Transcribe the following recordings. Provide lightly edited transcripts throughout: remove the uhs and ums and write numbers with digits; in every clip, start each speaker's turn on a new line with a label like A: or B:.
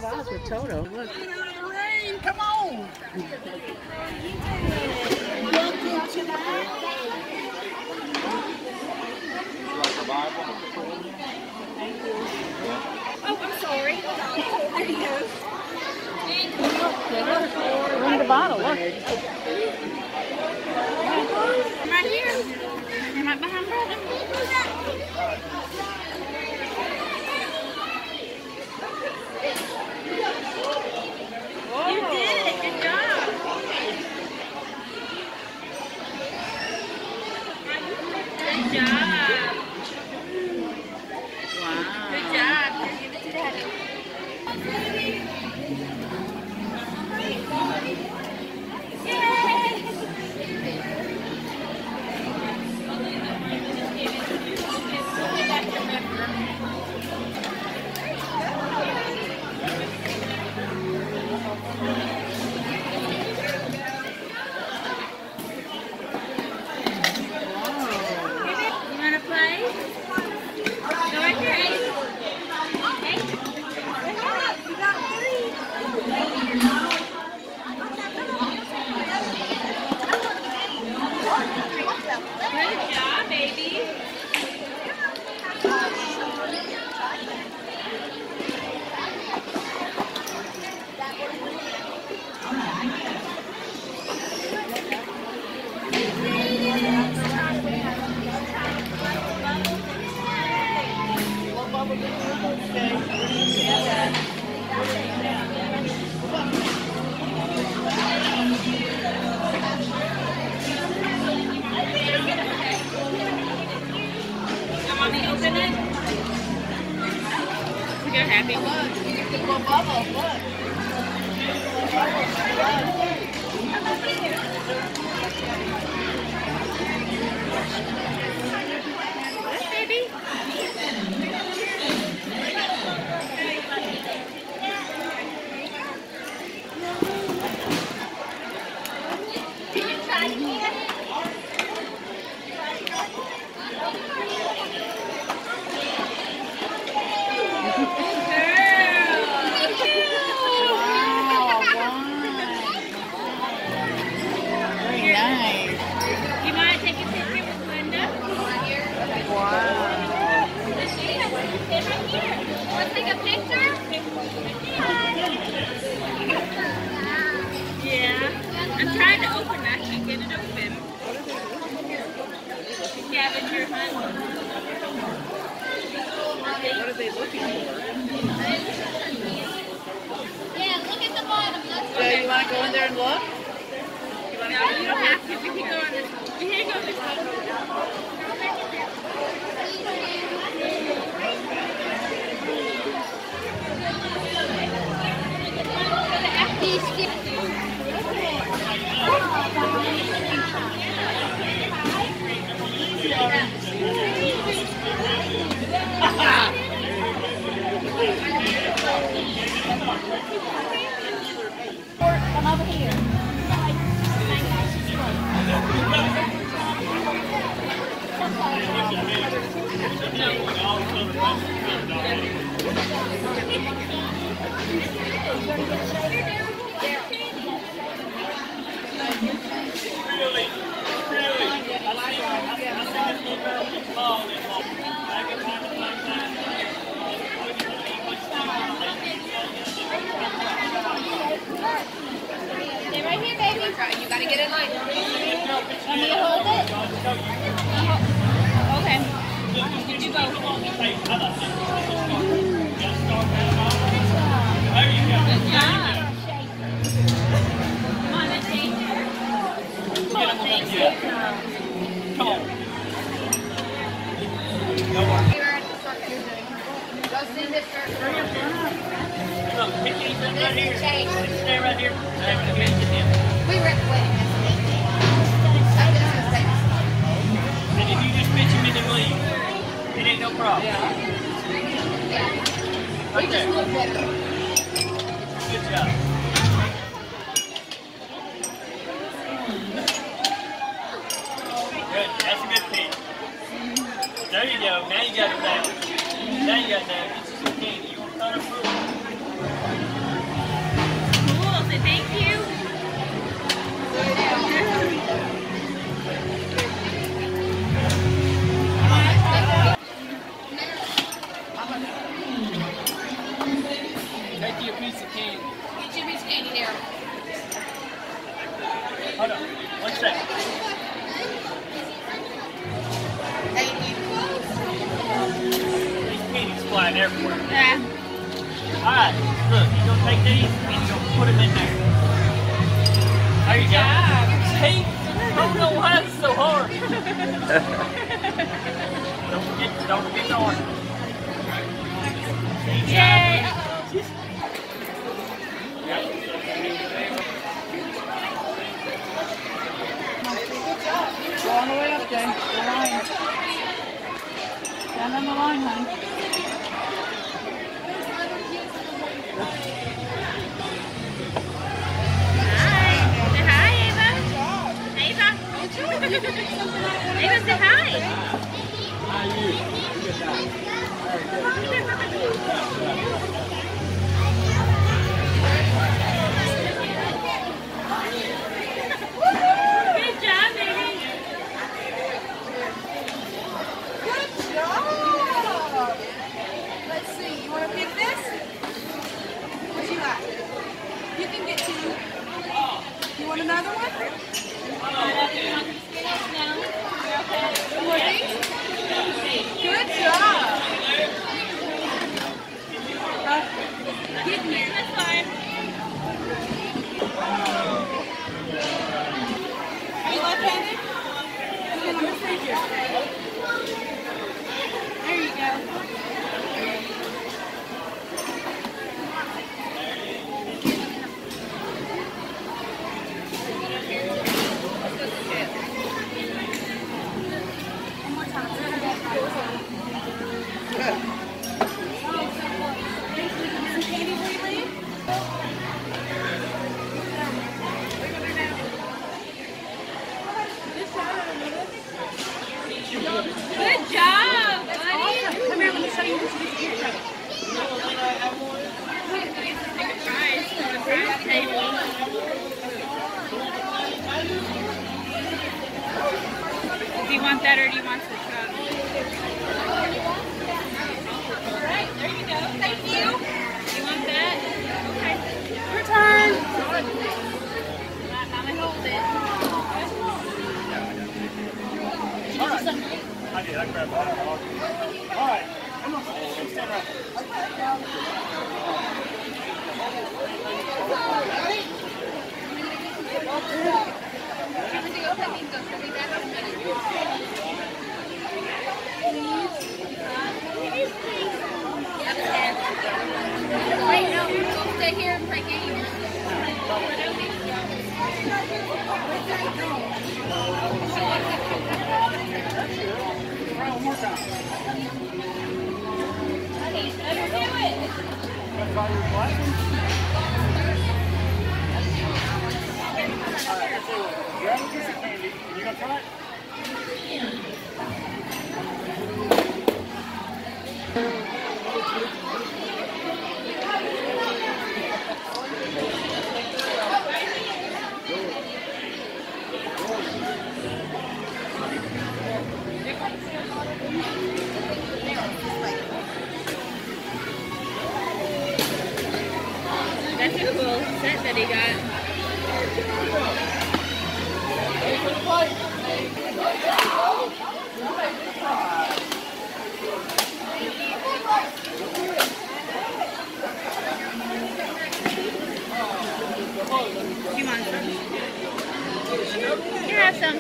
A: size with Toto. Look.
B: Rain, come on. Welcome to the
C: Oh, I'm sorry. There you go.
A: Bring the bottle, look.
C: I'm right here. I'm right behind brother. You did it. Good job. Good job.
A: Wow.
C: Good job. Give it to Daddy. Happy. Look, bubble, look. Yes, baby. Did you try again? I'm trying to open that. I can't get it open. Scavenger hunt.
A: What are they looking for?
C: Yeah, look at the bottom.
A: So you want to go in there and look?
C: No, you don't have to. We can go on this. We can go this way.
D: Come over here.
C: Stay right here, baby. You gotta get in line.
D: Want me to hold it?
C: Okay. Did you go? Good job. Come on, let's take it. Come on, thanks.
B: Come on.
C: Go see Mr.
B: Look, right here. Stay right here. Stay with the bench at him.
C: We were waiting.
B: And if you just pitch him in and leave, it ain't no problem.
C: Yeah.
B: Right
C: We just
B: there.
C: look better.
B: Good job. Good. That's a good pitch. There you go. Now you got it down. Now you got it down. Get you some candy. You want to cut it through? get you a piece of candy.
C: Get you a piece of candy here.
B: Hold on. 1 second.
C: Thank you.
B: These candies flying everywhere.
C: Yeah.
B: Alright, look, you're going to take these and you're going to put them in there. There you go. See? I don't know why it's so hard. Don't forget the orange.
C: Yay!
A: Go all the way up, Jay. The line. Stand on the line, honey.
C: Say hi, Ava. Ava. Ava, say hi. Good job, baby.
D: Good job. Let's see. You want to pick this? What you got? You can get 2. You want another one? More things? Good job. Get in there.
C: That's fine.
D: Are you left-handed? Okay, let me see here. There you go. One more time. Some candy for you, Lee?
C: Good job, buddy.
D: Come here, let me show you this ear.
C: Take a prize on the prize table. Do you want that or do you want the cup? Alright, there you go. Thank you. You want that? Okay.
D: Your turn.
C: Mama hold it.
B: Alright. I did. I grabbed that. Alright. Come on. Stand right
C: Wait, no, we'll stay here and play games.
B: Try one more time.
C: Better do it.
B: That's all your glasses? Alright, that's it. Grab a piece of candy. You gonna try it?
C: That's a cool set that he got. You want some? You have some.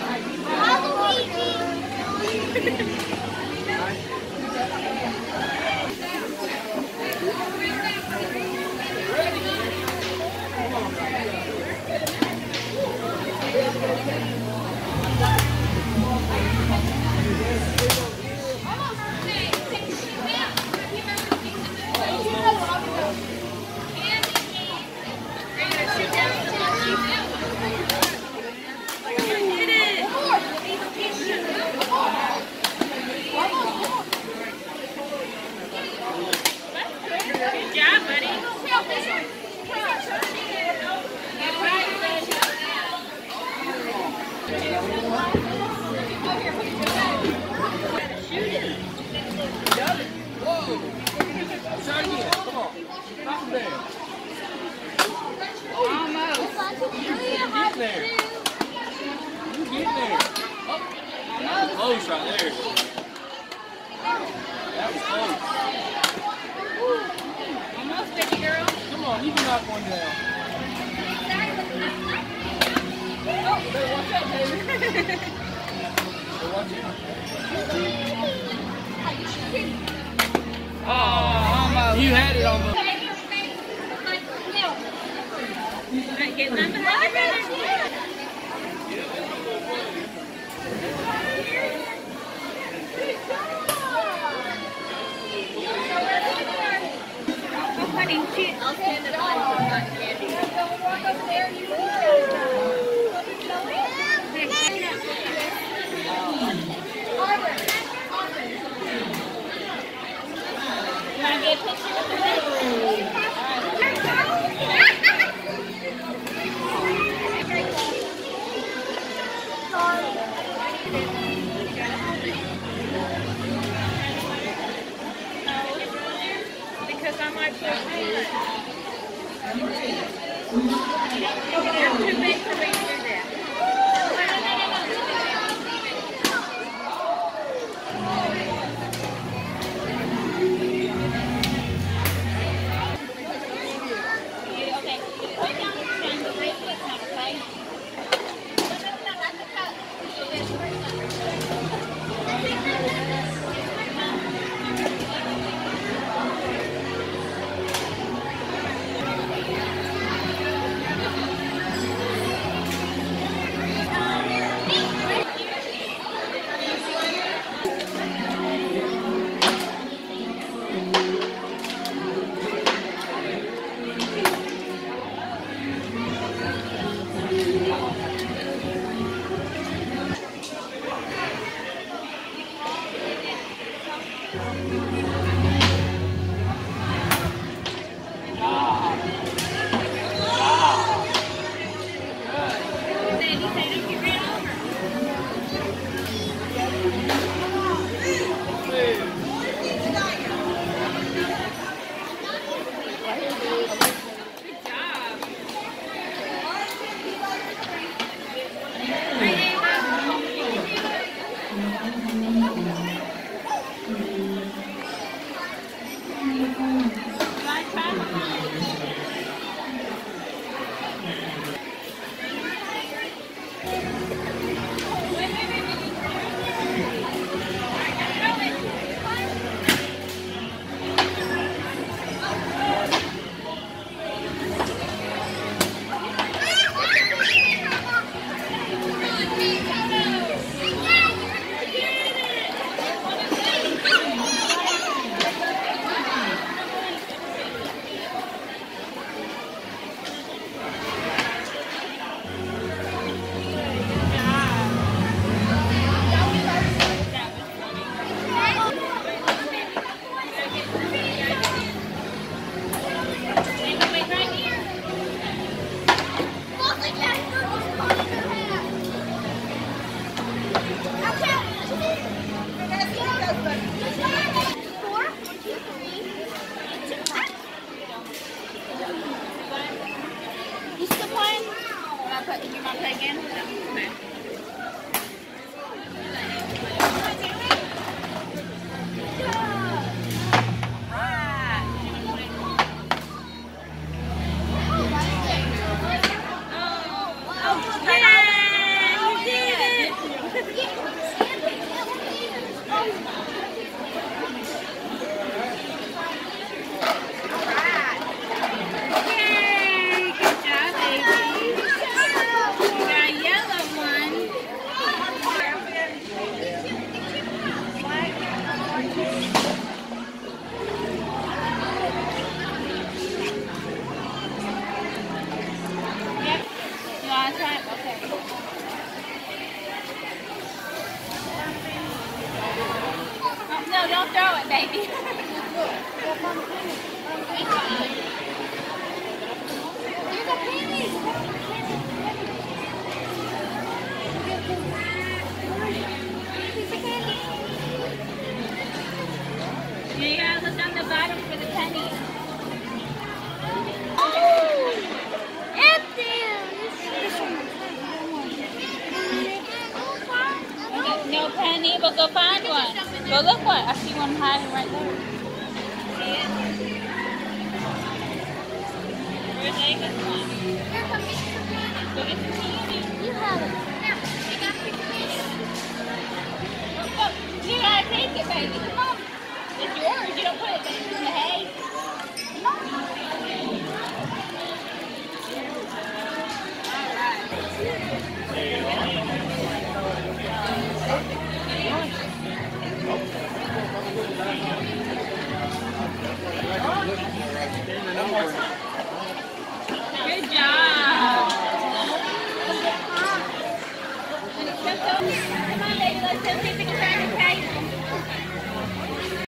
C: Good job, buddy.
B: there.
A: Almost.
B: You get there. You get there. Oh, that was close right there. That was close.
C: Almost, baby girl.
B: Come on, you can knock one down. Oh, better watch out, baby. Better watch out.
A: Oh, almost.
B: You had it almost.
C: Get none behind your brother. I'll stand in line for cotton candy. Don't walk up there, you Can I get a picture with the because I might put You're too big for me to do that. Okay, put down your chin, but raise your head, okay? Yay! Good job, baby. You got a yellow one.
A: Go look what I see one hiding right there.
C: See it? Where's Angus one?
E: Here, come get some candy.
C: Go get some candy.
E: You have it. Here, you got some candy.
C: Look, you gotta take it, baby. Come on. It's yours. You don't put it in the hay.